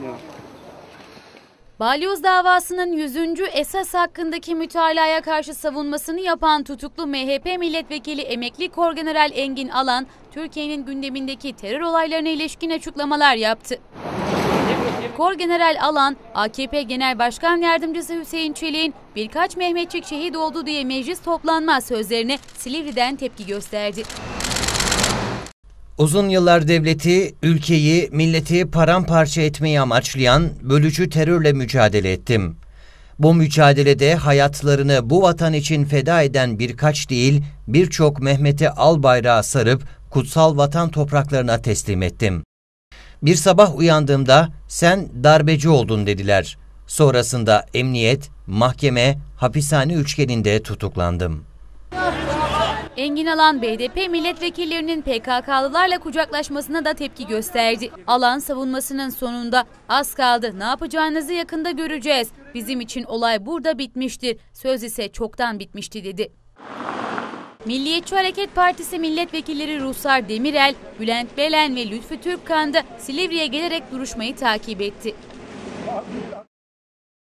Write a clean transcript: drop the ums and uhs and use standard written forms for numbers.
Balyoz davasının 100. esas hakkındaki mütalaya karşı savunmasını yapan tutuklu MHP milletvekili emekli Korgeneral Engin Alan, Türkiye'nin gündemindeki terör olaylarına ilişkin açıklamalar yaptı. Korgeneral Alan, AKP Genel Başkan Yardımcısı Hüseyin Çelik'in birkaç Mehmetçik şehit oldu diye meclis toplanmaz sözlerine Silivri'den tepki gösterdi. Uzun yıllar devleti, ülkeyi, milleti paramparça etmeyi amaçlayan bölücü terörle mücadele ettim. Bu mücadelede hayatlarını bu vatan için feda eden birkaç değil, birçok Mehmet'e al bayrağı sarıp kutsal vatan topraklarına teslim ettim. Bir sabah uyandığımda sen darbeci oldun dediler. Sonrasında emniyet, mahkeme, hapishane üçgeninde tutuklandım. Engin Alan, BDP milletvekillerinin PKK'lılarla kucaklaşmasına da tepki gösterdi. Alan savunmasının sonunda az kaldı, ne yapacağınızı yakında göreceğiz. Bizim için olay burada bitmiştir, söz ise çoktan bitmişti dedi. Milliyetçi Hareket Partisi milletvekilleri Ruhsar Demirel, Bülent Belen ve Lütfü Türkkan da Silivri'ye gelerek duruşmayı takip etti.